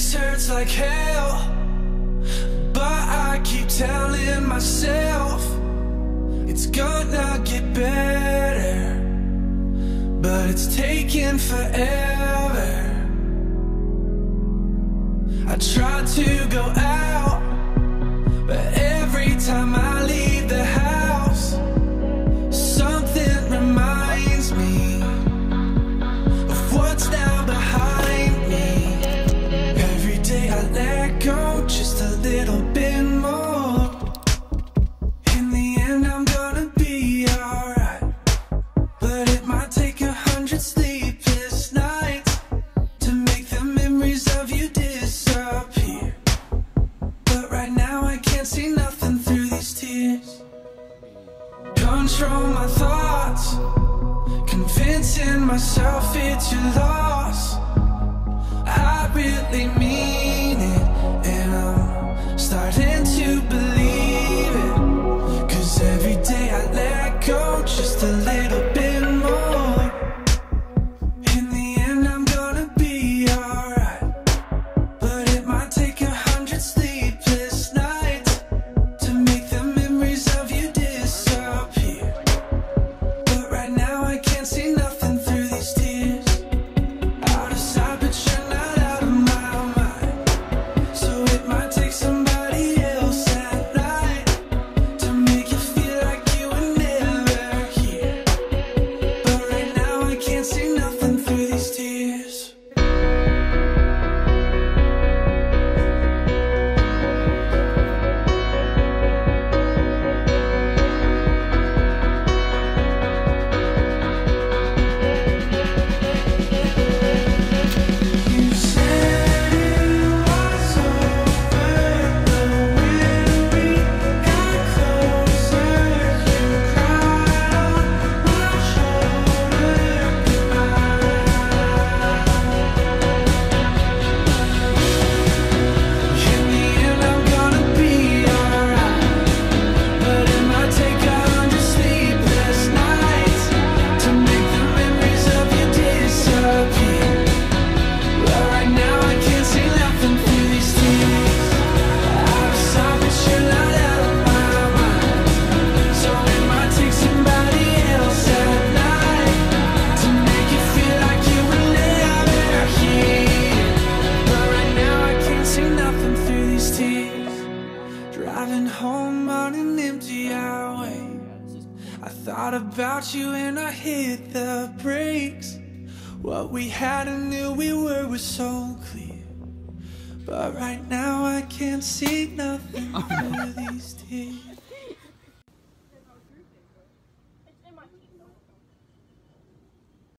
This hurts like hell, but I keep telling myself it's gonna get better, but it's taking forever. I try to go out, but every time I leave the house, something reminds me of what's down behind me. Every day I let go just a little bit more. In the end I'm gonna be alright, but it might take 100 sleepless nights to make the memories of you disappear. But right now I can't see nothing through these tears. Control my thoughts, convincing myself it's your loss. I really mean it, and I'm starting to believe it. 'Cause every day I let go just a little bit more. In the end I'm gonna be alright, but it might take 100 sleepless nights to make the memories of you disappear. But right now I can't see nothing through these tears. Out of sight but you're not out of my mind, so it might take somebody else at night to make you feel like you were never here. But right now I can't see nothing through these tears. You said it was over, but when we got closer, you cried on my shoulder goodbye. In the end I'm gonna be alright, but it might take 100 sleepless nights to make the memories of you disappear. But right now I can't see nothing through these tears. Out of sight but you're not out of my mind, so it might take somebody else at night to make you feel like you were never here. But right now I can't see nothing through these tears. Driving home on an empty highway, I thought about you and I hit the brakes. What we had and knew we were was so clear, but right now I can't see nothing through these tears.